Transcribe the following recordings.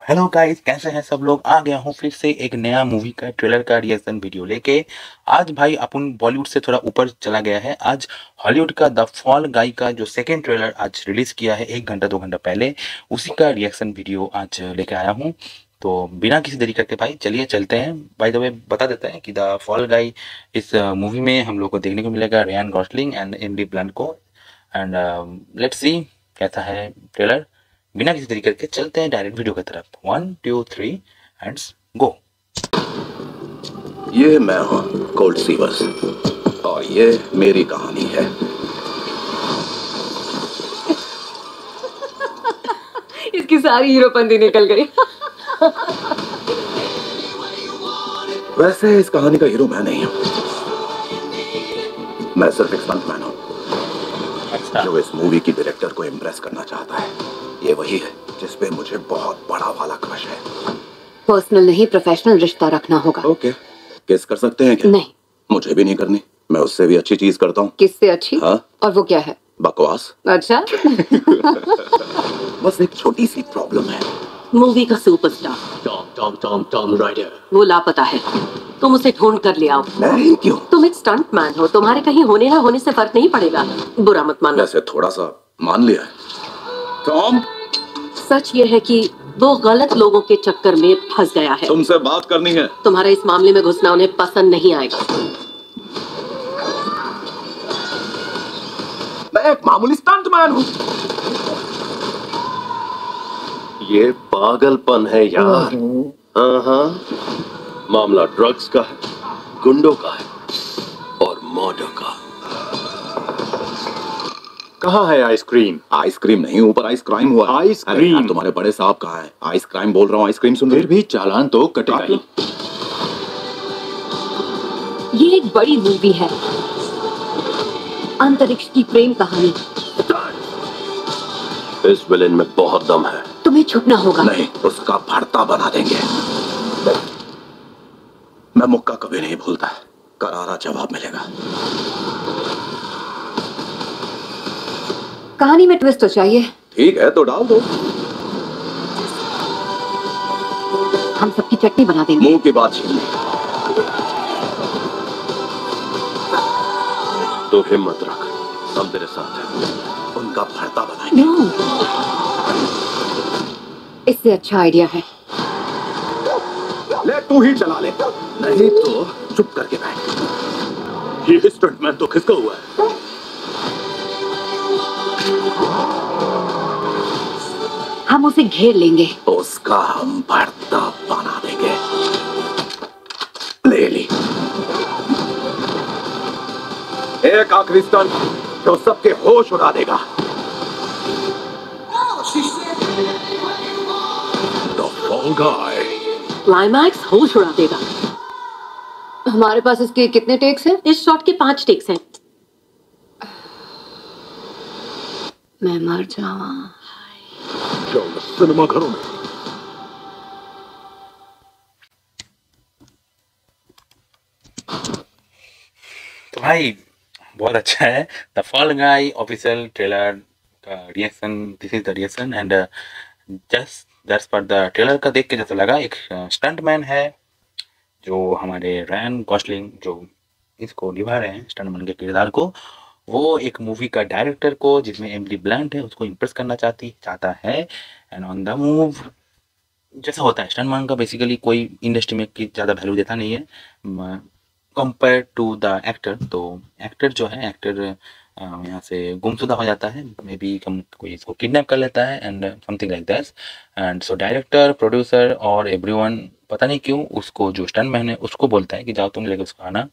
Hello guys, कैसे हैं सब लोग। आ गया हूँ फिर से एक नया मूवी का ट्रेलर का रिएक्शन वीडियो लेके। आज भाई अपन बॉलीवुड से थोड़ा ऊपर चला गया है। आज हॉलीवुड का द फॉल गाय का जो सेकंड ट्रेलर आज रिलीज किया है 1 घंटा 2 घंटा पहले, उसी का रिएक्शन वीडियो आज लेके आया हूँ। तो बिना किसी देरी करके भाई चलिए चलते हैं। बाय द वे बता देते हैं कि द फॉल गाय इस मूवी में हम लोग को देखने को मिलेगा Ryan Gosling and Emily Blunt को। एंड लेट्स सी कैसा है ट्रेलर। बिना किसी तरीके के चलते हैं डायरेक्ट वीडियो की तरफ। 1 2 3 एंड गो। ये मैं हूँ कोल्ड सीवर्स और ये मेरी कहानी है। इसकी सारी हीरोपंती निकल गई। वैसे इस कहानी का हीरो मैं नहीं हूँ, मैं सिर्फ एक स्टंटमैन हूँ जो इस मूवी की डायरेक्टर को इम्प्रेस करना चाहता है। ये वही है जिस पे मुझे बहुत बड़ा वाला क्रश है। पर्सनल नहीं, प्रोफेशनल रिश्ता रखना होगा। ओके, किस कर सकते हैं क्या? नहीं, मुझे भी नहीं करनी। मैं उससे भी अच्छी चीज करता हूँ। किससे अच्छी? हाँ? और वो क्या है? बकवास। अच्छा। बस एक छोटी सी प्रॉब्लम है। मूवी का सुपरस्टार टॉम राइडर वो लापता है। तुम उसे ढूंढ कर ले आओ। नहीं, क्यों? तुम एक स्टंटमैन हो, तुम्हारे कहीं होने ना होने से फर्क नहीं पड़ेगा। बुरा मत मानना। वैसे थोड़ा सा मान लिया है। टॉम, सच ये है कि वो गलत लोगों के चक्कर में फंस गया है। तुमसे बात करनी है। तुम्हारा इस मामले में घुसना उन्हें पसंद नहीं आएगा। मैं एक मामूली स्टंटमैन हूँ। ये पागलपन है यार। हाँ हाँ, मामला ड्रग्स का है, गुंडों का है और मर्डर का। कहाँ है आइसक्रीम? आइसक्रीम नहीं, ऊपर आइस क्राइम हुआ है। आइसक्रीम? अरे यार, तुम्हारे बड़े साहब कहाँ हैं? आइस क्राइम बोल रहा हूँ, आइसक्रीम सुन रहे फिर भी चालान तो कटेगा ही। ये एक बड़ी मूवी है, अंतरिक्ष की प्रेम कहानी। इस विलेन में बहुत दम है। तुम्हें छुपना होगा। नहीं, उसका भरता बना देंगे। मैं मुक्का कभी नहीं भूलता, करारा जवाब मिलेगा। कहानी में ट्विस्ट तो चाहिए। ठीक है तो डाल दो। हम सबकी चटनी बना देंगे। मुंह की बात छीन ली। तो हिम्मत रख, हम तेरे साथ हैं। उनका भरता बनाएंगे। No. इससे अच्छा आइडिया है। ले तू ही चला ले, नहीं तो चुप करके बैठ। ये स्टंटमैन तो खिसका हुआ है। हम उसे घेर लेंगे। उसका हम भरता बना देंगे। ले ली। एक आखिरी स्टंट जो सबके होश उड़ा देगा। The Fall Guy। क्लाइमैक्स होश उड़ा देगा। हमारे पास इसके कितने टेक्स हैं? इस शॉट के 5 टेक्स हैं। मैं मर जावा। सिनेमा घरों में तो भाई बहुत अच्छा है the fall guy official trailer का reaction. This is the reaction and just that's for the trailer का देख के जैसा लगा एक स्टंटमैन है जो हमारे रयान गॉसलिंग जो इसको निभा रहे हैं स्टंटमैन के किरदार को, वो एक मूवी का डायरेक्टर को जिसमें एमिली ब्लंट है उसको इम्प्रेस करना चाहता है। एंड ऑन द मूव जैसा होता है स्टंटमैन का बेसिकली कोई इंडस्ट्री में की ज़्यादा वैल्यू देता नहीं है कंपेयर टू द एक्टर। तो एक्टर जो है एक्टर यहाँ से गुमशुदा हो जाता है, मे बी कोई इसको किडनैप कर लेता है and something like that. And so director producer और एवरीवन पता नहीं क्यों उसको जो स्टंटमैन है उसको बोलता है कि जाओ तुम लेकर उसको आना।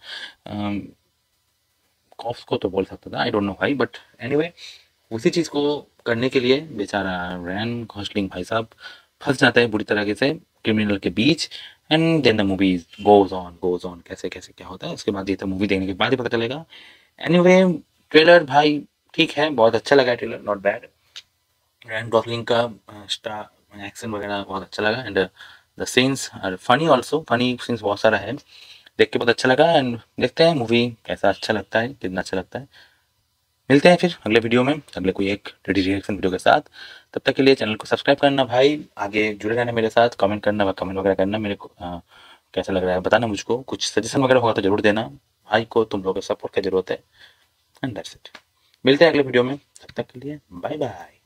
कॉप्स को तो बोल सकता था, आई डोंट नो भाई, बट एनीवे उसी चीज़ को करने के लिए बेचारा रयान गॉसलिंग भाई साहब फंस जाता है बुरी तरीके से क्रिमिनल के बीच। And then the movie goes on कैसे कैसे क्या होता है उसके बाद ये तो मूवी देखने के बाद ही पता चलेगा। एनीवे ट्रेलर भाई ठीक है, बहुत अच्छा लगा trailer, not bad. Ryan Gosling का स्टार एक्शन वगैरह बहुत अच्छा लगा and the scenes are funny also, funny scenes बहुत सारा है, देख के बहुत अच्छा लगा। एंड देखते हैं मूवी कैसा अच्छा लगता है, कितना अच्छा लगता है। मिलते हैं फिर अगले वीडियो में, अगले कोई एक रिएक्शन वीडियो के साथ। तब तक के लिए चैनल को सब्सक्राइब करना भाई, आगे जुड़े रहना मेरे साथ, कमेंट करना, कमेंट वगैरह करना मेरे को कैसा लग रहा है बताना मुझको, कुछ सजेशन वगैरह होगा तो जरूर देना। भाई को तुम लोगों के सपोर्ट की जरूरत है। एंड दैट्स इट, मिलते हैं अगले वीडियो में, तब तक के लिए बाय बाय।